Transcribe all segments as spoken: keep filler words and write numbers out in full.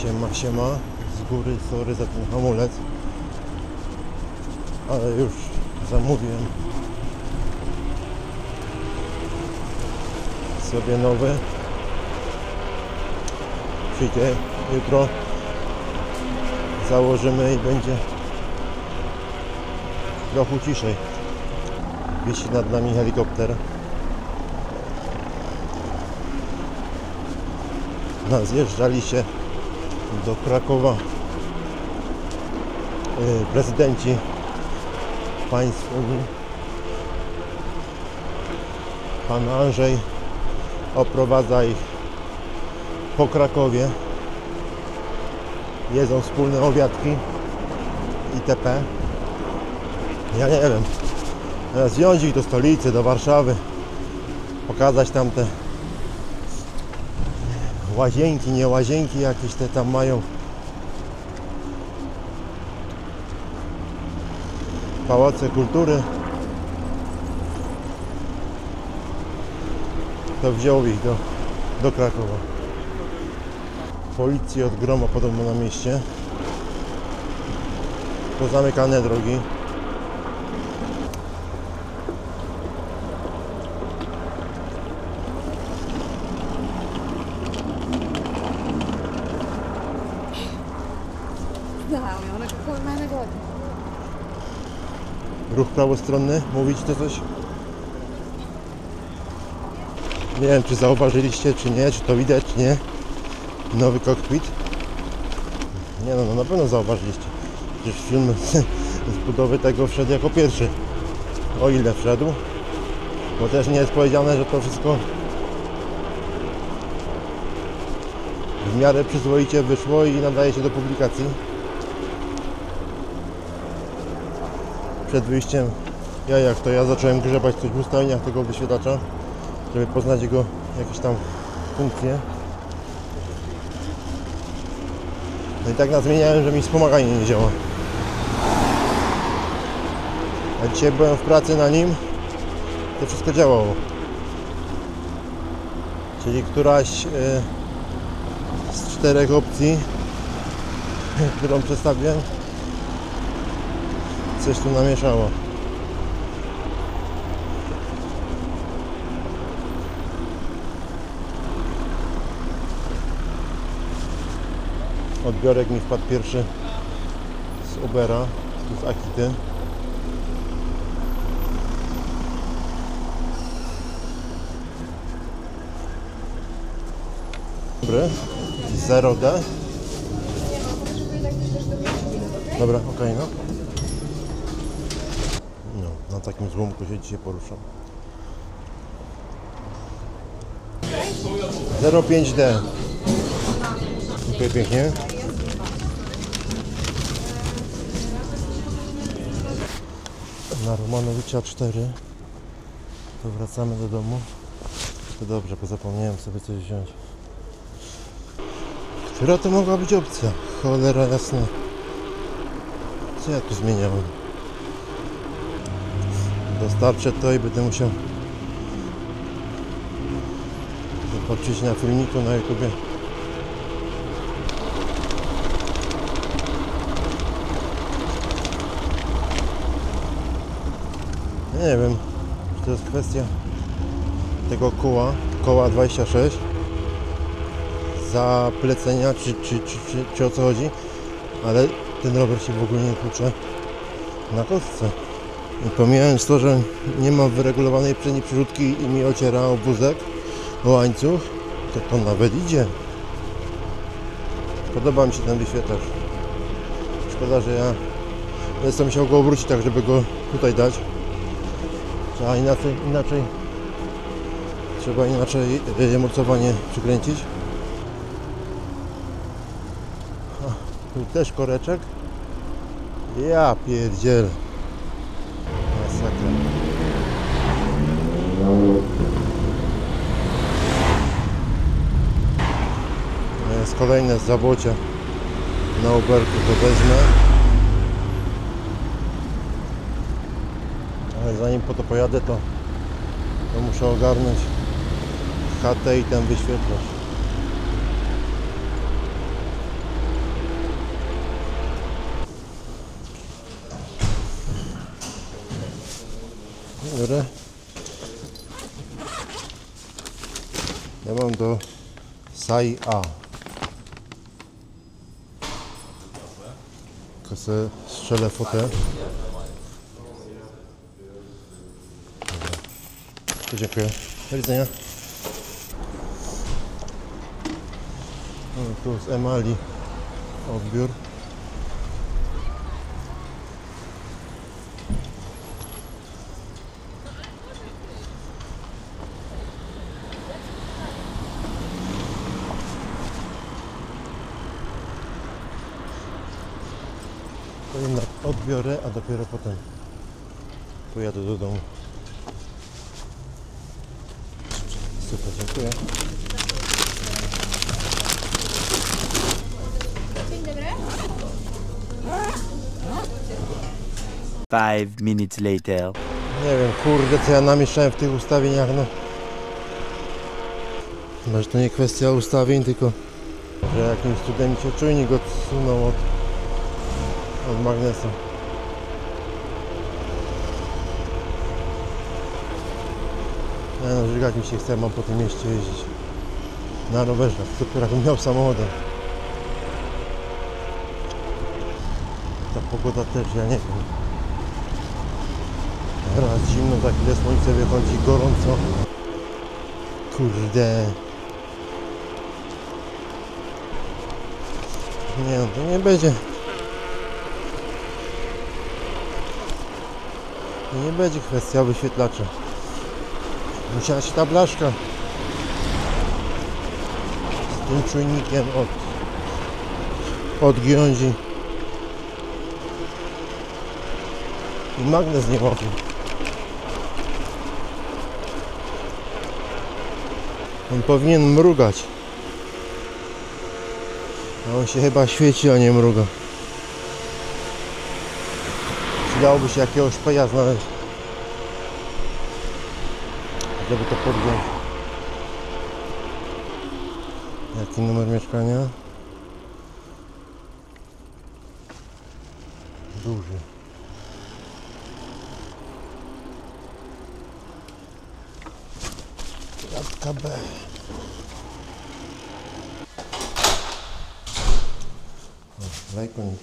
Siema, siema. Z góry, sorry za ten hamulec. Ale już zamówiłem sobie nowy. Przyjdzie jutro. Założymy i będzie trochę ciszej. Wisi nad nami helikopter. No, zjeżdżali się do Krakowa prezydenci państw Unii. Pan Andrzej oprowadza ich po Krakowie. Jedzą wspólne obiadki itp. Ja nie wiem. Wziąć ich do stolicy, do Warszawy. Pokazać tam te łazienki, nie łazienki jakieś te tam mają. Pałace kultury. To wziął ich do, do Krakowa. Policji od groma podobno na mieście. Pozamykane drogi. Ruch prawostronny, mówić to coś? Nie wiem, czy zauważyliście, czy nie, czy to widać, czy nie. Nowy kokpit. Nie no, no na pewno zauważyliście. Przecież film z budowy tego wszedł jako pierwszy. O ile wszedł. Bo też nie jest powiedziane, że to wszystko w miarę przyzwoicie wyszło i nadaje się do publikacji. Przed wyjściem, ja jak to ja zacząłem grzebać coś w ustawieniach tego wyświetlacza, żeby poznać jego jakieś tam funkcje. No i tak nazmieniałem, że mi wspomaganie nie działa. A dzisiaj byłem w pracy na nim, to wszystko działało. Czyli któraś yy, z czterech opcji, którą przedstawiłem, coś tu namieszało. Odbiorek mi wpadł pierwszy z Ubera, z Akity. Dobry. zero D. Dobra, okej, okay, no. No, na takim złomku się dzisiaj poruszam. zero pięć D. Dziękuję pięknie. Na Romanowicza cztery. To wracamy do domu. To dobrze, bo zapomniałem sobie coś wziąć. Która to mogła być opcja? Cholera jasna. Co ja tu zmieniałem? Dostarczę to i będę musiał zobaczyć na filmiku na YouTubie. Nie wiem, czy to jest kwestia tego koła, koła dwadzieścia sześć, zaplecenia, czy, czy, czy, czy, czy o co chodzi, ale ten rower się w ogóle nie tłucze na kostce. I pomijając to, że nie ma wyregulowanej przedniej przerzutki i mi ociera o wózek, o łańcuch, to to nawet idzie. Podoba mi się ten wyświetlacz. Szkoda, że ja jestem musiał go obrócić tak, żeby go tutaj dać. Trzeba inaczej, inaczej trzeba inaczej mocowanie przykręcić. A, tu też koreczek. Ja pierdzielę. Masakra. Jest kolejne zabocie na Uberku, to wezmę. Ale zanim po to pojadę, to, to muszę ogarnąć chatę i ten wyświetlacz. wysyłam do Sai A. Tylko sobie strzelę fotę. Dziękuję. Do widzenia. No, tu z Emali odbiór. To jednak odbiorę, a dopiero potem pojadę do domu. Super, dziękuję. Dzień dobry. Five minutes later. Nie wiem, kurde, co ja namieszczałem w tych ustawieniach, no. Chyba, że to nie kwestia ustawień, tylko że jakimś cudem mi się czujnik odsunął od, od magnesu. Nie no, żygać mi się chce, mam po tym mieście jeździć na rowerze, super, jakbym miał samochodem. Ta pogoda też, ja nie wiem. Raz zimno, za chwilę słońce wychodzi, gorąco. Kurde. Nie no, to nie będzie. To nie będzie kwestia wyświetlacza. Musiała się ta blaszka z tym czujnikiem od odgiąć i magnes nie łapie. On powinien mrugać, a on się chyba świeci, a nie mruga. Przydałoby się jakiegoś peja znaleźć, żeby to podjąć. Jaki numer mieszkania? Duży. Klatka B. O, lajkonik.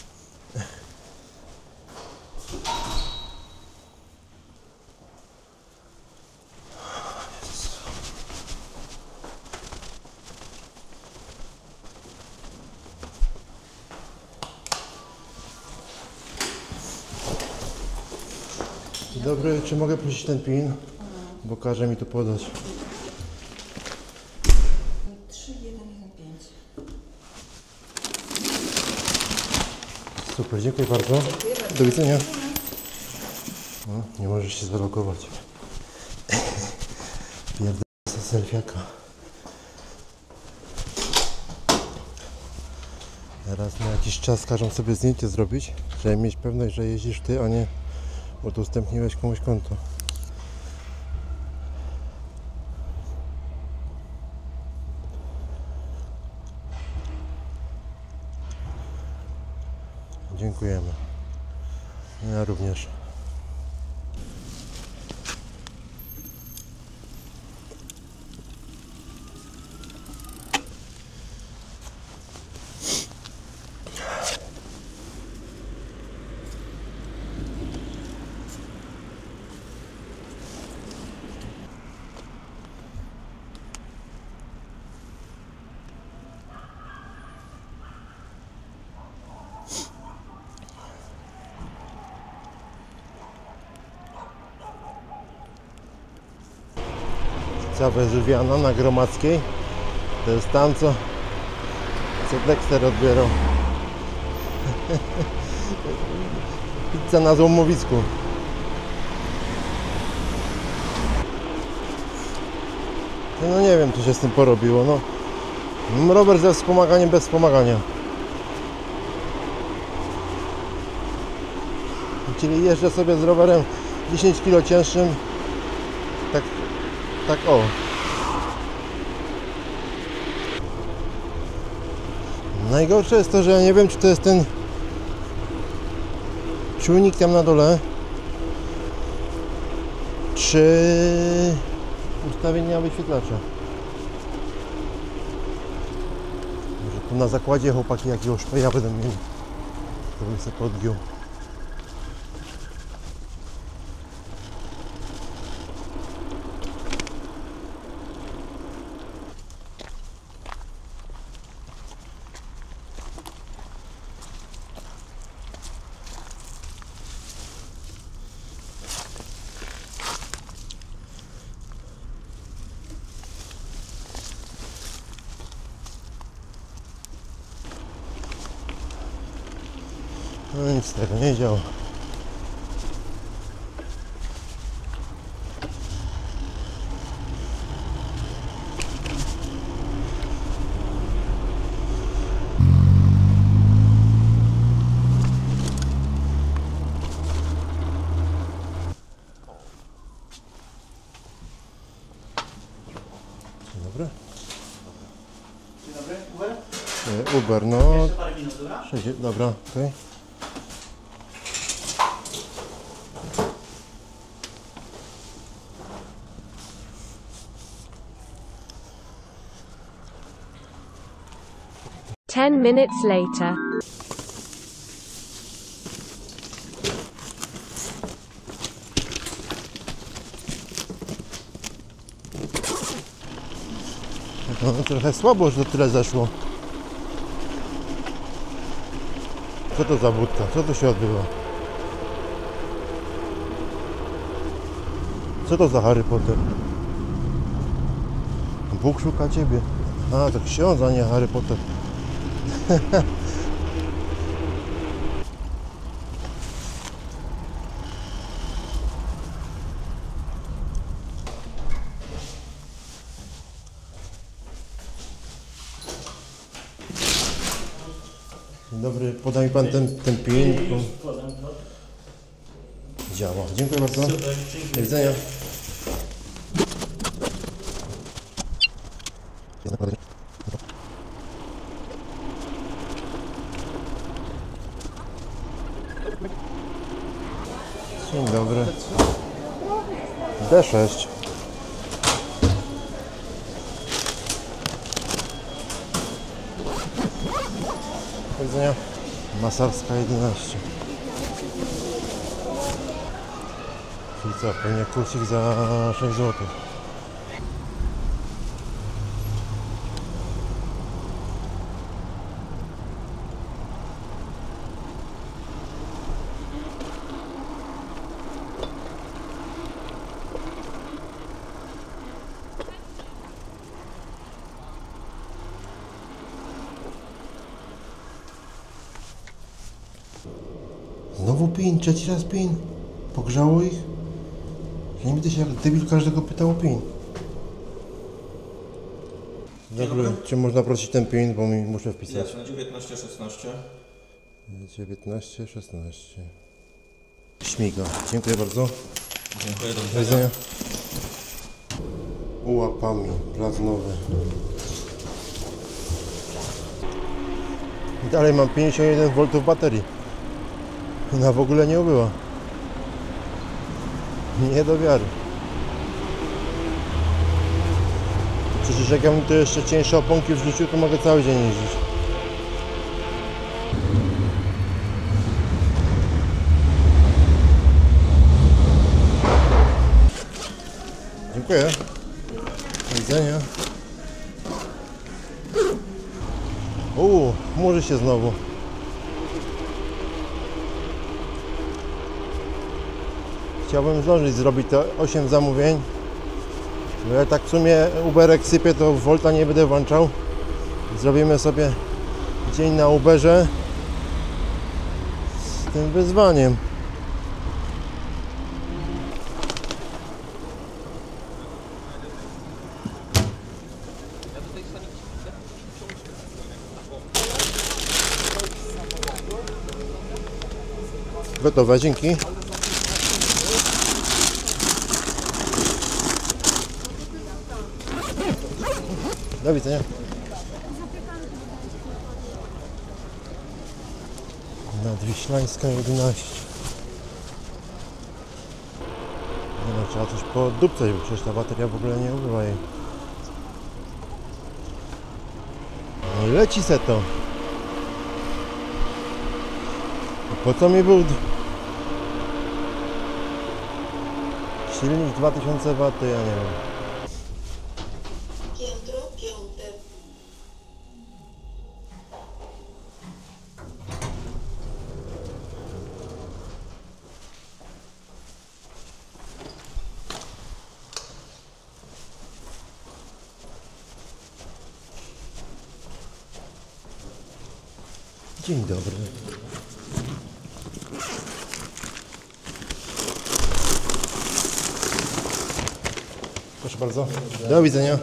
Dzień dobry, czy mogę prosić ten pin? Bo każe mi to podać. trzy jeden jeden pięć. Super, dziękuję bardzo. Do widzenia. No, nie możesz się zalogować. Pierdolę selfiaka. Teraz na jakiś czas każą sobie zdjęcie zrobić, żeby mieć pewność, że jeździsz ty, a nie udostępniłeś komuś konto. Dziękujemy. Ja również. Pizza Wezuwiana na Gromadzkiej. To jest tam, co, co Dexter odbierał. Pizza na złomowisku. No nie wiem, co się z tym porobiło. No, rower ze wspomaganiem bez wspomagania. Czyli jeżdżę sobie z rowerem dziesięć kilo cięższym. Tak, tak o. Najgorsze jest to, że ja nie wiem, czy to jest ten czujnik tam na dole, czy ustawienia wyświetlacza. Tu na zakładzie chłopaki jakiegoś szpeja będą mieli. To bym sobie podgiął. No nic z tego nie działa. Dzień dobry. Dzień dobry, Uber? E, Uber, no. Jeszcze parę minut, dobra? Sześć, dobra, okej. Ten minutes later. No, trochę słabo, że to tyle zeszło. Co to za budka? Co tu się odbywa? Co to za Harry Potter? Bóg szuka ciebie. A, to ksiądz, a nie Harry Potter. Dzień dobry, poda mi pan ten, ten pin. bo- Działa. Dziękuję bardzo. Do widzenia. Dzień dobry. D sześć. Do widzenia. Masarska jedenaście. Czyli co, pewnie kursik za sześć złotych. Znowu pin, trzeci raz pin. Pogrzało ich? Ja nie będę się jak debil każdego pytał o pin. Dobry, czy można prosić ten pin, bo mi muszę wpisać. Jasne, dziewiętnaście szesnaście. dziewiętnaście szesnaście. Śmiga. Dziękuję bardzo. Dziękuję, do Do widzenia. widzenia. Ułapami, plac nowy. I dalej mam pięćdziesiąt jeden woltów baterii. Ona w ogóle nie ubyła. Nie do wiary. Przecież jak ja bym tu jeszcze cieńsze oponki wrzucił, to mogę cały dzień jeździć. Dziękuję. Do widzenia. Uuu, chmurzy się znowu. Chciałbym zdążyć zrobić te osiem zamówień. Bo ja tak w sumie Uberek sypie, to Volta nie będę włączał. Zrobimy sobie dzień na Uberze z tym wyzwaniem. Gotowe, dzięki. Do widzenia. Nadwiślańska jedenaście. Nie no, trzeba coś podupcać, bo przecież ta bateria w ogóle nie ubywa jej. No i leci se to. Po co mi był silnik dwa tysiące watów, ja nie wiem. Piętro piąte. Dzień dobry. Proszę bardzo. Do widzenia.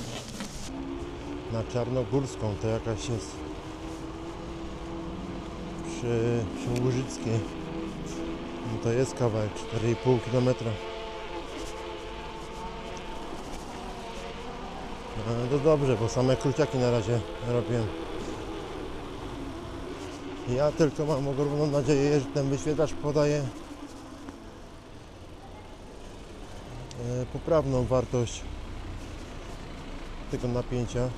Na Czarnogórską to jakaś jest przy, przy Łużyckiej. No to jest kawałek, cztery i pół kilometra. No to dobrze, bo same króciaki na razie robię. Ja tylko mam ogromną nadzieję, że ten wyświetlacz podaje poprawną wartość tego napięcia.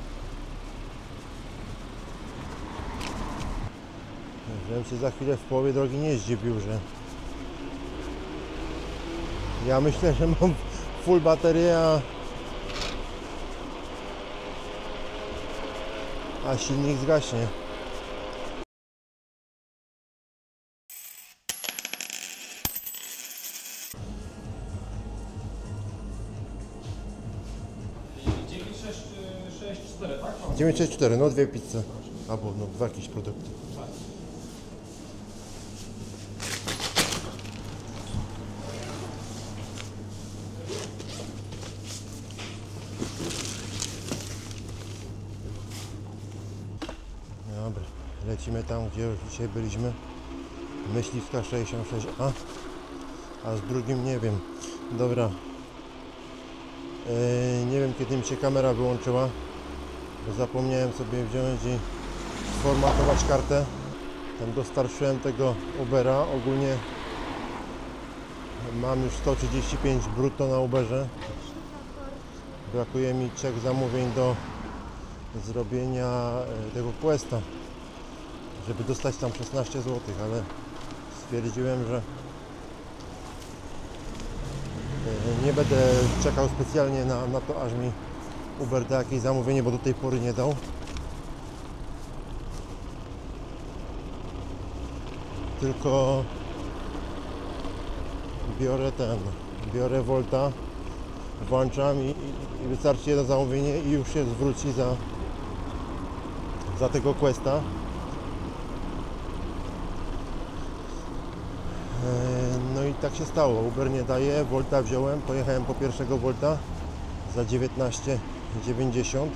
Żebym się za chwilę w połowie drogi nie zdziwił, że ja myślę, że mam full baterię, a, a silnik zgaśnie. dziewięć sześć sześć cztery, tak? dziewięć sześć cztery, no dwie pizze. Albo no dwa jakieś produkty. Dobra, lecimy tam, gdzie już dzisiaj byliśmy. Myśliwska sześćdziesiąt sześć A, a z drugim nie wiem. Dobra. Yy, nie wiem, kiedy mi się kamera wyłączyła, bo zapomniałem sobie wziąć i sformatować kartę. Tam dostarczyłem tego Ubera. Ogólnie mam już sto trzydzieści pięć brutto na Uberze. Brakuje mi trzech zamówień do zrobienia tego Questa, żeby dostać tam szesnaście złotych, ale stwierdziłem, że nie będę czekał specjalnie na, na to, aż mi Uber da jakieś zamówienie, bo do tej pory nie dał. Tylko biorę ten, biorę Volta, włączam i, i, i wystarczy jedno zamówienie i już się zwróci za, za tego Questa. No i tak się stało, Uber nie daje, Volta wziąłem, pojechałem po pierwszego Volta za dziewiętnaście dziewięćdziesiąt.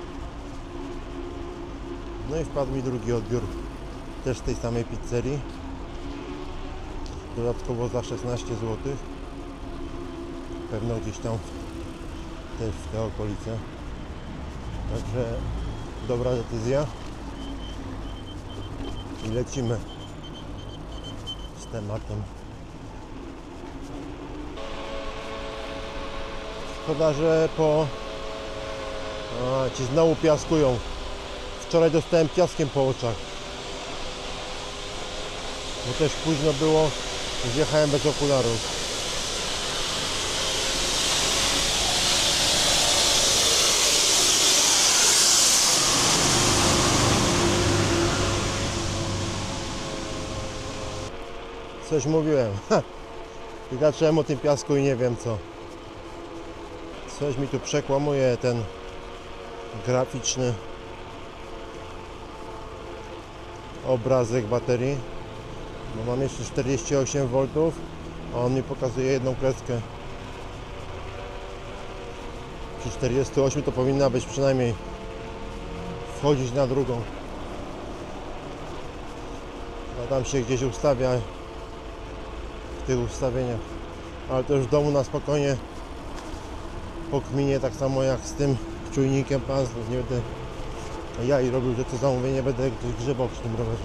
No i wpadł mi drugi odbiór też z tej samej pizzerii, dodatkowo za szesnaście złotych, pewno gdzieś tam też w te okolice, także dobra decyzja i lecimy z tematem. Szkoda, że po a, ci znowu piaskują. Wczoraj dostałem piaskiem po oczach, bo też późno było, zjechałem bez okularów. Coś mówiłem. Ha. I zacząłem o tym piasku i nie wiem co. Coś mi tu przekłamuje ten graficzny obrazek baterii. Bo mam jeszcze czterdzieści osiem woltów, a on mi pokazuje jedną kreskę. Przy czterdziestu ośmiu to powinna być przynajmniej wchodzić na drugą. A tam się gdzieś ustawia w tych ustawieniach. Ale to już w domu na spokojnie pokminie, tak samo jak z tym czujnikiem pasów. Nie będę ja i robił, że to zamówienie będę gdzieś grzebał przy tym rowerze.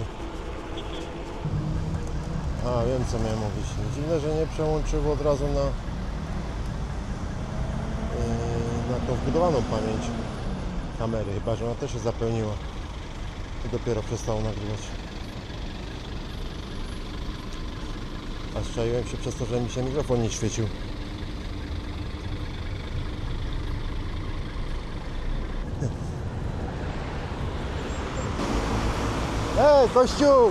A, wiem co miałem mówić. Dziwne, że nie przełączył od razu na, yy, na tą wbudowaną pamięć. kamery, chyba że ona też się zapełniła i dopiero przestało nagrywać. A strzeliłem się przez to, że mi się mikrofon nie świecił. Ej, kościół!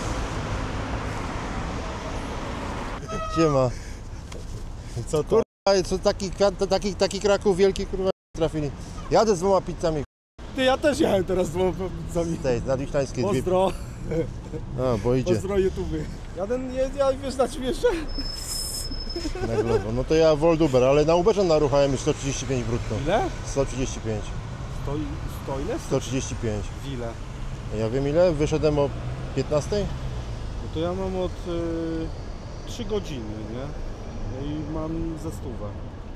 Siema. Co to? Kurwa, co taki, kwiat- taki, taki Kraków wielki, kurwa, trafili. Jadę z dwoma pizzami, Ty, ja też jechałem teraz z dwoma pizzami. tej, nadwiślańskiej dwie. Pozdro, A, bo idzie pozdro YouTube. Jaden, ja, ja wiesz na czym jeszcze? na glowo. No to ja Wolduber, ale na Uberze naruchałem już sto trzydzieści pięć brutto. Ile? sto trzydzieści pięć. Sto, sto ile? sto trzydzieści pięć. W ile? Ja wiem ile? Wyszedłem o piętnastej? No to ja mam od y, trzy godziny, nie? No i mam za stówę.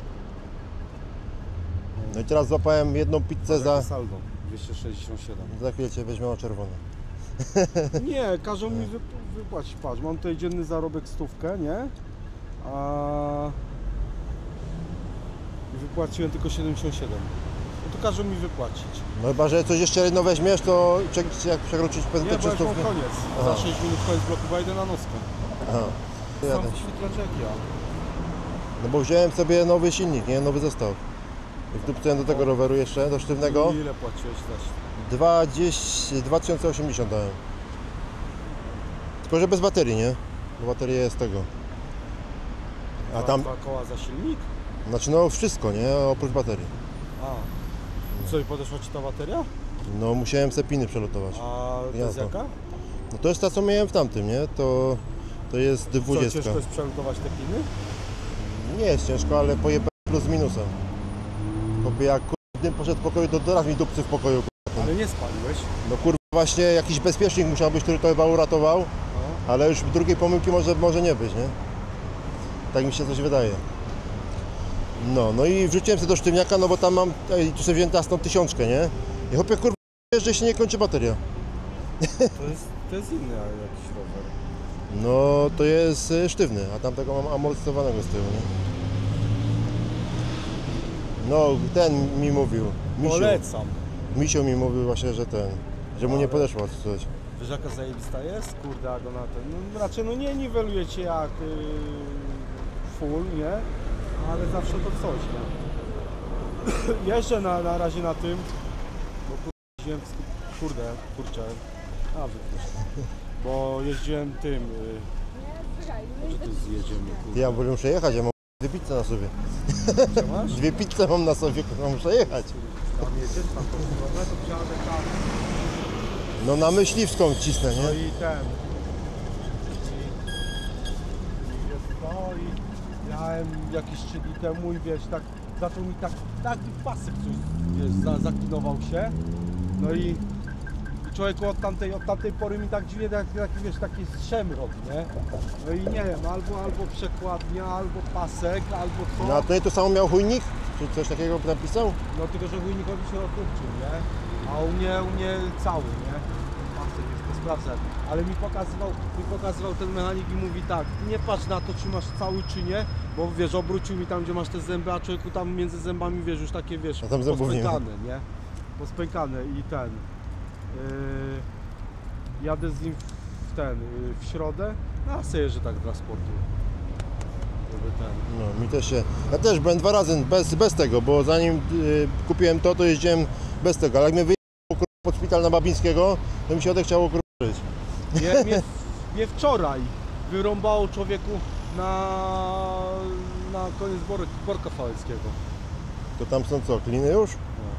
No i teraz złapałem jedną pizzę za... saldo, dwieście sześćdziesiąt siedem. Za chwilę cię weźmie na czerwono. Nie, każą mi wyp wypłacić, patrz, mam tutaj dzienny zarobek stówkę, nie? A... I wypłaciłem tylko siedemdziesiąt siedem. No to każą mi wypłacić. No chyba, że coś jeszcze jedno weźmiesz, to prze- jak przekroczyć Nie, te bo już mam czystówki. koniec. Aha. Za sześć minut koniec bloku, bo idę na noskę. Aha. Sam Jadę. wyświetlacz jak ja. No bo wziąłem sobie nowy silnik, nie? Nowy zestaw. I wdupcyłem do tego roweru jeszcze, do sztywnego. I ile płaciłeś za dwadzieścia dwa tysiące osiemdziesiąt dałem. Tylko, że bez baterii, nie? Bo bateria jest tego. A dwa, tam, dwa koła za silnik? znaczy no wszystko, nie? Oprócz baterii. A. Co, i podeszła ci ta bateria? No musiałem se piny przelotować. A to Ja jest to. jaka? No to jest ta, co miałem w tamtym, nie? To, to jest Co, dwudziestka. ciężko jest przelutować te piny? Nie jest ciężko, ale pojebę plus z minusem. Kopie jak kurde poszedł w pokoju, to teraz mi dupcy w pokoju. Ale nie spaliłeś. No kurwa właśnie jakiś bezpiecznik musiał być, który to chyba uratował, No. ale już drugiej pomyłki może, może nie być, nie? Tak mi się coś wydaje. No, no i wrzuciłem sobie do sztywniaka, no bo tam mam, ej, tu sobie wziąłem teraz tą tysiączkę, nie? I chłopie kurwa, że się nie kończy bateria. To jest, to jest inny jakiś rower. No to jest y, sztywny, a tamtego mam amortyzowanego z tyłu, nie? No, ten mi mówił, Misiu, Polecam. Misiu mi mówił właśnie, że ten, że mu nie podeszło coś. Wiesz jaka zajebista jest? Kurde, a go na ten. No, raczej no nie niweluje cię jak yy, full, nie? Ale zawsze to coś, nie? Jeżdżę na, na razie na tym, bo kurde, jeździłem, w- kurde, kurczę, a wypuść. Bo jeździłem tym, yy, że to zjedziemy, kurde. Ja bo muszę jechać, ja mam dwie pizze na sobie. Co masz? Dwie pizze mam na sobie, kurwa, muszę jechać. Tam jedziesz, tam to kurwa, to przyjadę tam. No na myśliwską cisnę, No nie? i ten. I, i jest to i miałem jakieś trzy dni temu i wiesz, tak zaczął mi tak, taki pasek coś, wiesz, za, zaklinował się. No i, i człowieku od tamtej, od tamtej pory mi tak dziwnie taki, taki wiesz, taki strzem robi, nie? No i nie wiem, albo, albo przekładnia, albo pasek, albo co. No a to nie to samo miał chujnik? Czy coś takiego napisał? No tylko, że chujnikowi się odkurczył, nie? A u mnie, u mnie cały, nie? Pasek jest, to sprawdzę. Ale mi pokazywał, mi pokazywał ten mechanik i mówi tak, nie patrz na to, czy masz cały, czy nie, bo wiesz, obrócił mi tam, gdzie masz te zęby, a człowieku tam między zębami, wiesz, już takie, wiesz, A tam zębów nie ma. pospękane, nie? Pospękane i ten, yy, jadę z nim w ten, yy, w środę, no a sobie jeżdżę tak dla sportu. Żeby ten. No mi też się... Ja też byłem dwa razy bez, bez tego, bo zanim y, kupiłem to, to jeździłem bez tego, ale jak mnie wyjechało kurwa, pod szpital na Babińskiego, to mi się odechciało kurwa żyć. Mnie, mnie, mnie wczoraj wyrąbało człowieku na, na koniec Bor Borka Fałeckiego. To tam są co, kliny już?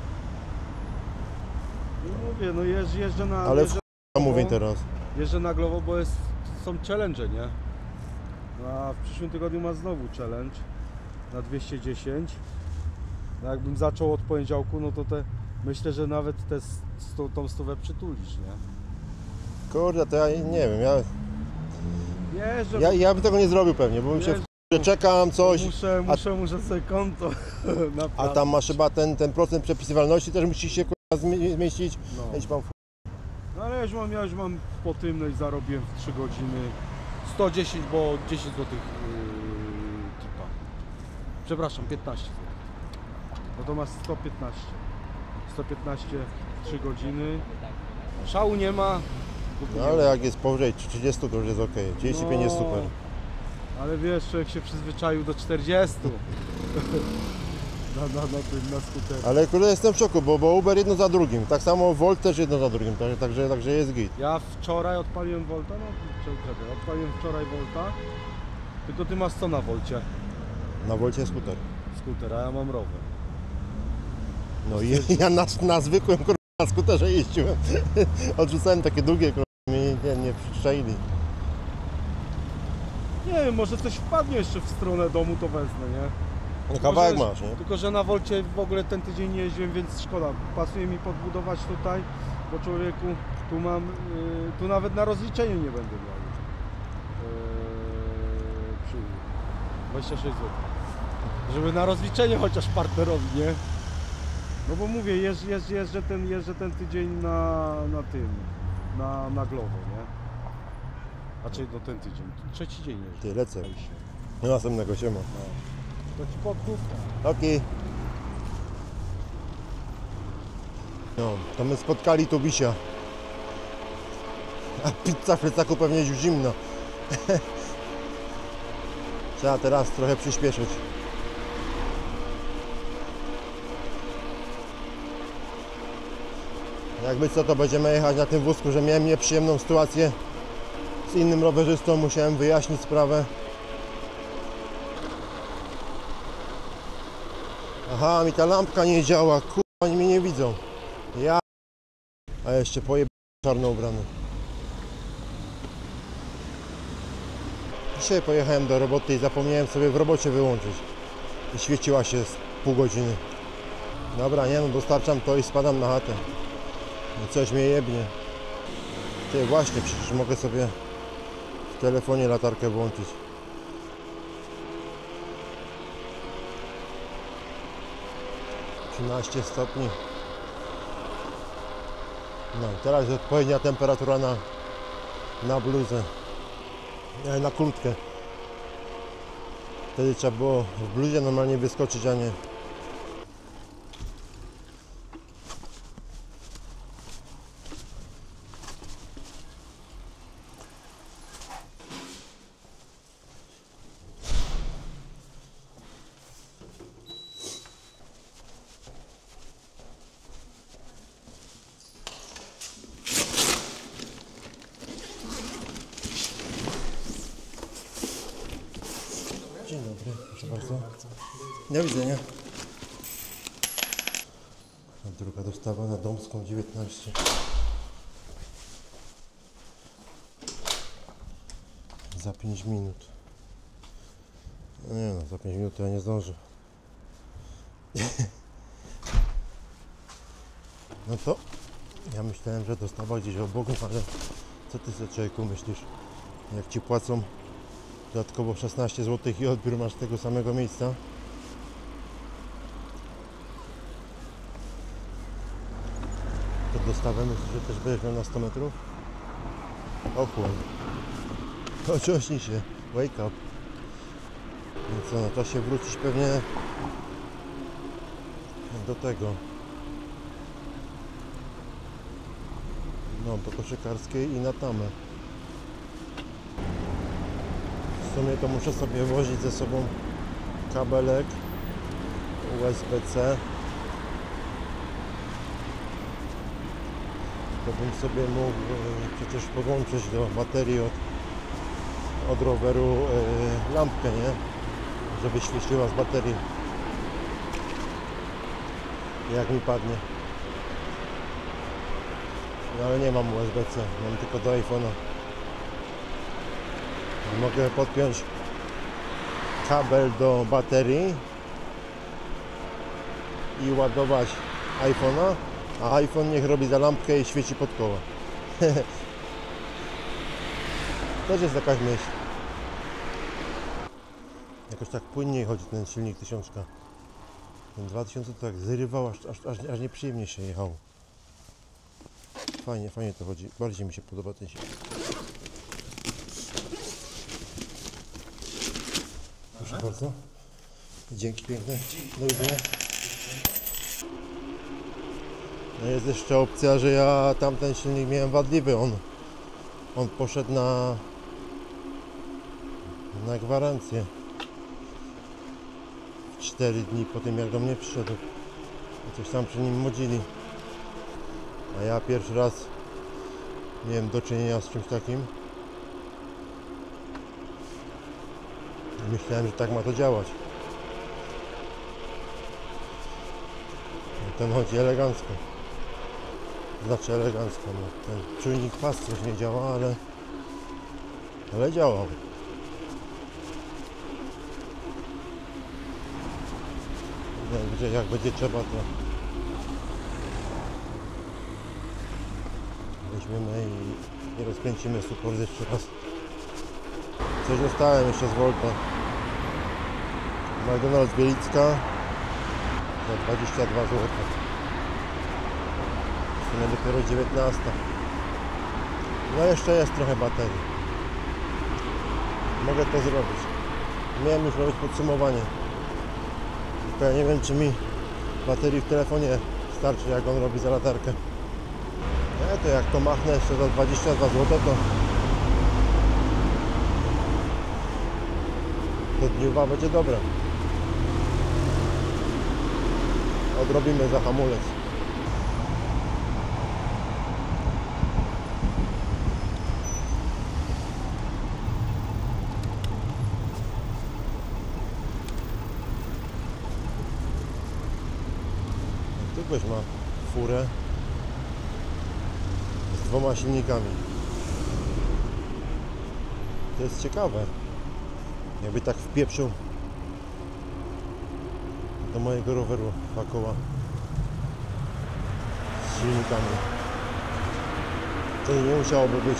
No mówię, no jeżdż, jeżdżę na Ale w jeżdżę, chuj mówię teraz. jeżdżę na Glowo, bo jest, są challenge, nie? A w przyszłym tygodniu ma znowu challenge na dwieście dziesięć. No jakbym zaczął od poniedziałku, no to te, myślę, że nawet te, stu, tą stówę przytulisz, nie? Kurde, to ja nie wiem, ja, Jeżdżę, ja, ja bym tego nie zrobił pewnie, bo bym się Jeżdżę. w że czekam coś, muszę, a- muszę, muszę sobie konto a naprawić. tam masz chyba ten, ten procent przepisywalności też musi się kurwa zmie- zmieścić. No. Idź pan w... No ale ja już mam, ja już mam po tym, no i zarobiłem w trzy godziny sto dziesięć, bo dziesięć złotych yy, tipa. Przepraszam, piętnaście złotych. No to masz sto piętnaście. dwadzieścia piętnaście, trzy godziny. Szału nie ma. No ale jak jest powyżej trzydziestu, to już jest ok. trzydzieści pięć jest super. Ale wiesz, człowiek się przyzwyczaił do czterdziestu. na, na, na tym, na skuterze. Ale kurde jestem w szoku, bo, bo Uber jedno za drugim. Tak samo Volt też jedno za drugim, tak, także, także jest git. Ja wczoraj odpaliłem Volta, no czekaj, odpaliłem wczoraj Volta. Tylko ty masz co na Volcie? Na Volcie skuter. Skuter, a ja mam rower. No i ja na, na zwykłym kurwa, na skuterze jeździłem. Odrzucałem takie długie, kurwa, mnie nie, nie przyczaili. Nie wiem, może coś wpadnie jeszcze w stronę domu, to wezmę, nie? No kawałek Tylko, masz, nie? Tylko, że na Volcie w ogóle ten tydzień nie jeździłem, więc szkoda. Pasuje mi podbudować tutaj, bo człowieku, tu mam, yy, tu nawet na rozliczeniu nie będę miał. Yy, przy dwadzieścia sześć złotych. Żeby na rozliczenie chociaż partnerowi, nie? No bo mówię, jeżdż, jeżdż, jeżdżę, ten, jeżdżę ten tydzień na, na tym, na, na Glovo, nie? A czy no ten tydzień, trzeci dzień jeżdżę. Ty, lecę. Do następnego, siema. To ci podpów. Okej. No, to my spotkali tu Bisia. A pizza w plecaku pewnie już zimna. Trzeba teraz trochę przyspieszyć. Jakby co, to będziemy jechać na tym wózku, że miałem nieprzyjemną sytuację z innym rowerzystą, musiałem wyjaśnić sprawę. Aha, mi ta lampka nie działa, kurwa, oni mnie nie widzą. Ja... A jeszcze pojeb... czarno ubrany. Dzisiaj pojechałem do roboty i zapomniałem sobie w robocie wyłączyć. I świeciła się z pół godziny. Dobra, nie no, dostarczam to i spadam na chatę. I coś mnie jebnie. Ty, właśnie, przecież mogę sobie w telefonie latarkę włączyć. trzynaście stopni. No, teraz jest odpowiednia temperatura na, na bluzę. Nie, na kurtkę. Wtedy trzeba było w bluzie normalnie wyskoczyć, a nie. Dzień dobry, proszę bardzo. Do widzenia. Druga dostawa na Domską dziewiętnaście. Za pięć minut. No nie no, za pięć minut to ja nie zdążę. No to ja myślałem, że dostawa gdzieś obok, ale co ty sobie, człowieku, myślisz? Jak ci płacą dodatkowo szesnaście złotych i odbiór masz tego samego miejsca. To dostawę myślisz, że też będziesz miał na sto metrów? Ochłoń. Oczośnij się. Wake up. Więc co, no to się wrócić pewnie do tego. No, do koszykarskiej i na tamę. W sumie to muszę sobie wozić ze sobą kabelek U S B C. To bym sobie mógł e, przecież podłączyć do baterii od, od roweru e, lampkę, nie? Żeby świeciła z baterii. Jak mi padnie. No ale nie mam U S B C, mam tylko do iPhone'a. Mogę podpiąć kabel do baterii i ładować iPhone'a, a iPhone niech robi za lampkę i świeci pod koła. Też jest jakaś myśl. Jakoś tak płynniej chodzi ten silnik tysiączka. Ten dwa tysiące to tak zrywał, aż, aż, aż, aż nieprzyjemnie się jechało. Fajnie, fajnie to chodzi. Bardziej mi się podoba ten silnik. Proszę bardzo. Dzięki piękne. Do widzenia. No jest jeszcze opcja, że ja tamten silnik miałem wadliwy, on, on poszedł na, na gwarancję cztery dni po tym, jak do mnie przyszedł. Coś tam przy nim modzili, a ja pierwszy raz miałem do czynienia z czymś takim. Myślałem, że tak ma to działać. Ten chodzi elegancko. Znaczy elegancko, no. Ten czujnik pas coś nie działa, ale ale działał. Jak, gdzie, jak będzie trzeba, to weźmiemy i, i rozkręcimy support jeszcze raz. Coś dostałem jeszcze z Volta. McDonald's Bielicka za dwadzieścia dwa złote. W sumie dopiero dziewiętnasta. No jeszcze jest trochę baterii. Mogę to zrobić. Miałem już robić podsumowanie. Tylko ja nie wiem, czy mi baterii w telefonie starczy, jak on robi za latarkę. Nie, to jak to machnę jeszcze za dwadzieścia dwa złote, to to dniuwa będzie dobra. Odrobimy za hamulec. Tu ktoś ma furę z dwoma silnikami. To jest ciekawe. Jakby tak wpieprzył do mojego roweru dwa koła z silnikami. To nie musiałoby być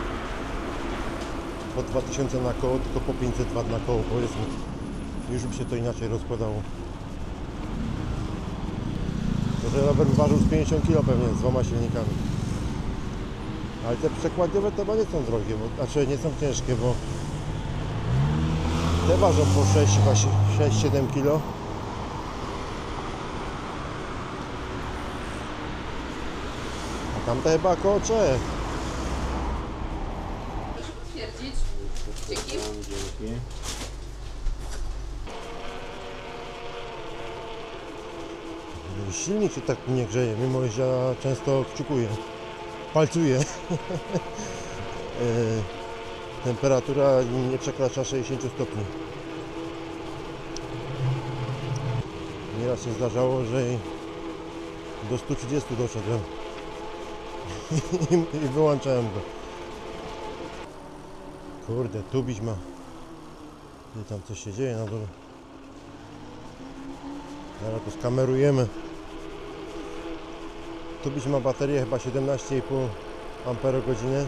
po dwa tysiące na koło, tylko po pięćset watów na koło, powiedzmy. Już by się to inaczej rozkładało. To, że rower ważył z pięćdziesiąt kilo pewnie z dwoma silnikami. Ale te przekładowe to chyba nie są drogie, bo, znaczy nie są ciężkie, bo te ważą po sześć siedem kilo. A tamte chyba około trzech. Proszę potwierdzić. Dzięki. Silnik się tak nie grzeje, mimo że ja często kciukuję, palcuję. Temperatura nie przekracza sześćdziesiąt stopni. Nieraz się zdarzało, że do stu trzydziestu doszedłem i wyłączałem go. Kurde, tubić ma. I tam coś się dzieje na dole. Zaraz to skamerujemy. Tubić ma baterię chyba siedemnaście i pół amperogodziny.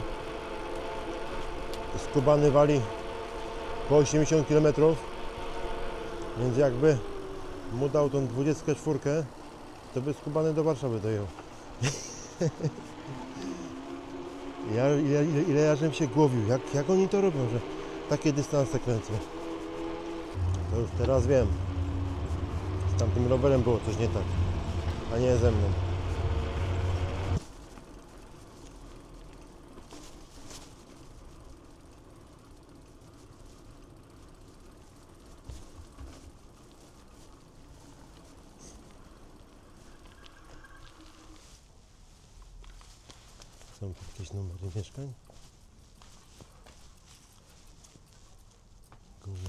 Skubany wali po osiemdziesiąt kilometrów, więc jakby mu dał tą dwudziestkę cztery, to by skubany do Warszawy dojechał. ja, ile, ile, ile ja żem się głowił, jak, jak oni to robią, że takie dystanse kręcą. To już teraz wiem. Z tamtym rowerem było coś nie tak, a nie ze mną. Są tu jakieś numery mieszkań? Górne.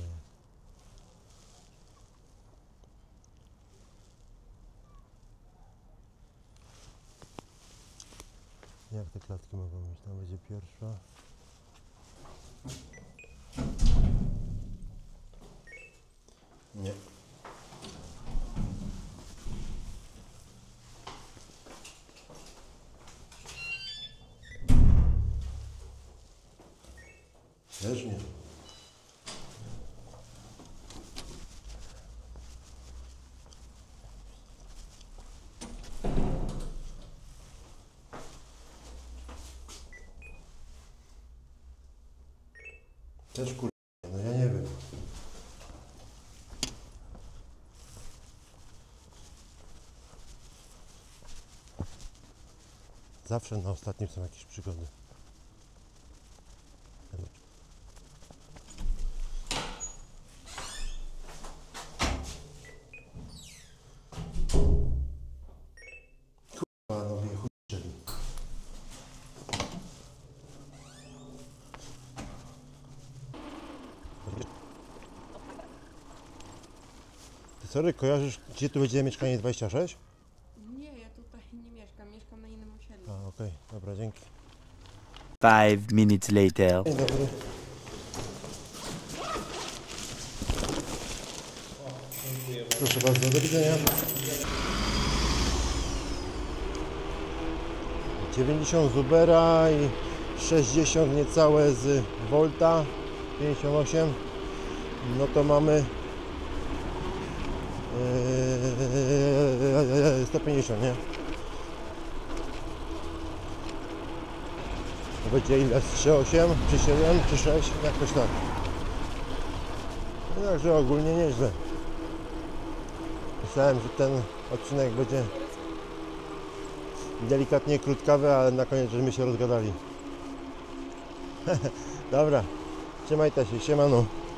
Jak te klatki mogą być? Tam będzie pierwsza. Nie. Też nie. Też kur... no ja nie wiem. Zawsze na ostatnim są jakieś przygody. Kurwa, no mnie chuj strzeli. Ty sorry, kojarzysz, gdzie tu będzie mieszkanie dwadzieścia sześć? Nie, ja tutaj nie mieszkam, mieszkam na innym osiedlu. A, okej, dobra, dzięki. Five minutes later. Dzień dobry. Proszę bardzo, do widzenia. dziewięćdziesiąt z Ubera i sześćdziesiąt niecałe z Volta, pięćdziesiąt osiem. No to mamy yy, sto pięćdziesiąt, nie? To będzie ile? trzy osiem, czy siedem, czy sześć? Jakoś tak. No także ogólnie nieźle. Myślałem, że ten odcinek będzie delikatnie krótkawy, ale na koniec żeśmy się rozgadali. Dobra, trzymajcie się, siemano.